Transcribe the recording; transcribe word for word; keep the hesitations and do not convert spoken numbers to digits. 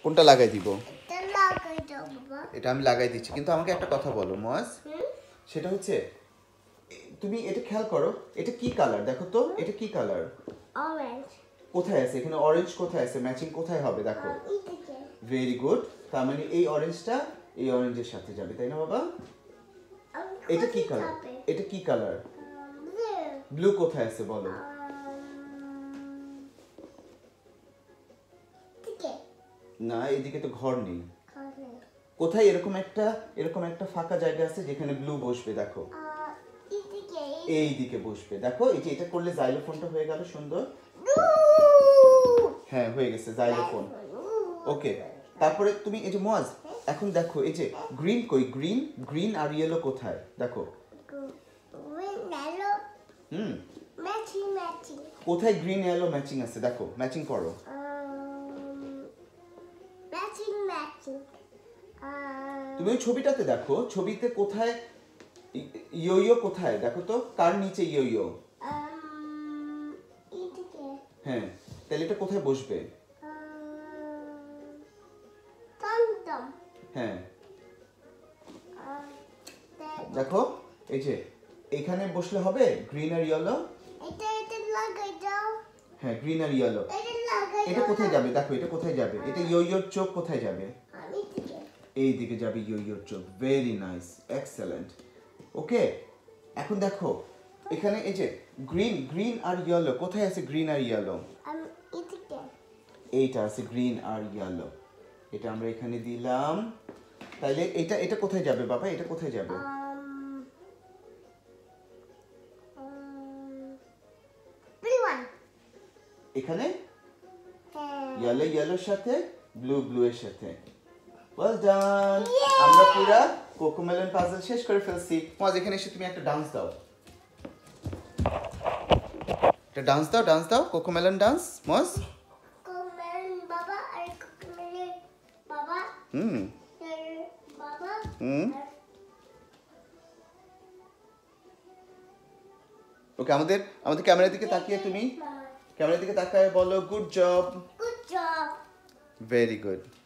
কোনটা লাগাই দিব? এটা লাগাই দাও বাবা। এটা আমি লাগাই দিচ্ছি, কিন্তু আমাকে একটা কথা বলো মুয়াজ, সেটা হচ্ছে তুমি এটা খেয়াল করো, এটা কি কালার দেখো তো, এটা কি কালার? অরেঞ্জ। কোথায় আছে এখানে অরেঞ্জ? কোথায় আছে ম্যাচিং? কোথায় হবে দেখো? এদিকে। Very good. তার মানে এই অরেঞ্জটা এই অরেঞ্জের সাথে যাবে, তাই না বাবা? এটা কি কালার? এটা কি কালার? ব্লু কোথায় আছে বলো? না, এদিকে তো ঘর নেই। কোথায় এরকম একটা এরকম একটা ফাঁকা জায়গা আছে যেখানে ব্লু বসবে দেখো? এই দিকে বসবে দেখো। এই যে এটা করলে জাইলোফোনটা হয়ে গেল সুন্দর। হ্যাঁ হয়ে গেছে জাইলোফোন। ওকে, তারপরে তুমি এই যে মুয়াজ এখন দেখো এই যে গ্রিন কই? গ্রিন গ্রিন আর ইয়েলো কোথায় দেখো? হুম, ম্যাচিং ম্যাচিং। কোথায় গ্রিন ইয়েলো ম্যাচিং আছে দেখো? ম্যাচিং করো। Matching matching. তুমি ওই ছবিটাতে দেখো, ছবিতে কোথায় ইয়ো কোথায় দেখো তো? কার নিচে ইয়ো? এদিকে। হ্যাঁ, তাহলে এটা কোথায় বসবে? টমটম। হ্যাঁ দেখো এই যে এখানে বসলে হবে গ্রিন আর ইয়েলো। এটা এটা লাগাই দাও। হ্যাঁ গ্রিন আর ইয়েলো। এটা লাগাই। এটা কোথায় যাবে দেখো? এটা কোথায় যাবে? এটা ইয়োর চোখ কোথায় যাবে? এদিকে। এই দিকে যাবে ইয়োর চোখ। Very nice, excellent. ওকে, এখন দেখো এখানে এই যে গ্রিন গ্রিন আর ইয়েলো কোথায় আছে? গ্রিন আর ইয়েলো এদিকে। এইটা আছে গ্রিন আর ইয়েলো। এটা আমরা এখানে দিলাম। তাইলে এটা এটা কোথায় যাবে বাবা? এটা কোথায় যাবে? এখানে ইয়েলো ইয়েলোর সাথে ব্লু ব্লু এর সাথে। ওয়েল ডান, আমরা পুরো কোকোমেলন পাজল শেষ করে ফেলছি। মজ এখানে এসে তুমি একটা ডান্স দাও, একটা ডান্স দাও, ডান্স দাও, কোকোমেলন ডান্স। মজ কোকোমেলন বাবা আর কোকোমেলন বাবা। হুম বাবা। হুম ওকে, আমাদের আমাদের ক্যামেরার দিকে তাকিয়ে তুমি ক্যামেরার দিকে তাকায় বলো good job. Good job. Very good.